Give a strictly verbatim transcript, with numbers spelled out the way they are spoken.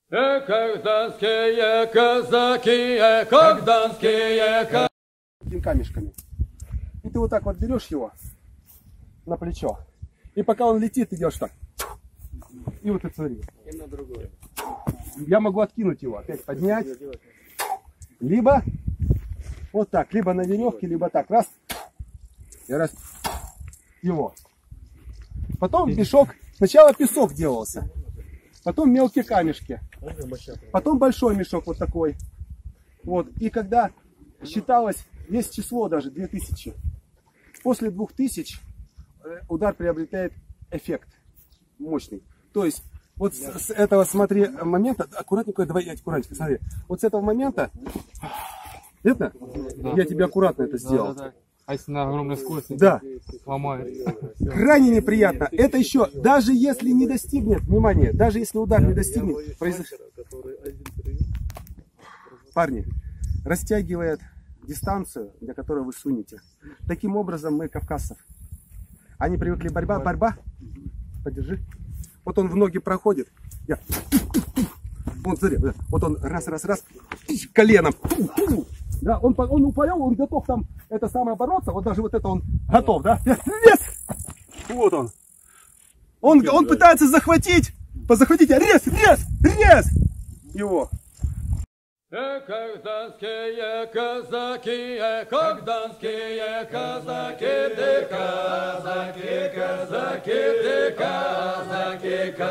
Э, как донские казаки, э, как донские казаки. Этими камешками. И ты вот так вот берешь его на плечо. И пока он летит, идешь так. И вот это смотри. И на другое. Я могу откинуть его, опять поднять. Либо вот так, либо на веревке, либо так. Раз. И раз. Его. Потом мешок. Сначала песок делался. Потом мелкие камешки. Потом большой мешок вот такой. Вот. И когда считалось, есть число даже две тысячи. После двух тысяч удар приобретает эффект мощный. То есть вот с, с этого, смотри, момента, аккуратненько, давай я аккуратненько, смотри. Вот с этого момента, это, да. Я тебе аккуратно это сделал. Да, да, да. А если на огромной скорости, да, ломает. Крайне неприятно. Это еще, даже если не достигнет, внимание, даже если удар не достигнет, произойдет. Парни, растягивает дистанцию, для которой вы сунете. Таким образом мы кавказцев. Они привыкли борьба, борьба. Подержи. Вот он в ноги проходит. Я. Вот смотри, вот он раз, раз, раз, коленом. Да, он, он упал, он готов там это самое бороться. Вот даже вот это он готов, да? Рез! Вот он. Он, он пытается захватить. Позахватите. Рез, рез, рез! Его. Э, как донские казаки, э, как донские казаки, ты казаки, казаки, ты казаки, казаки.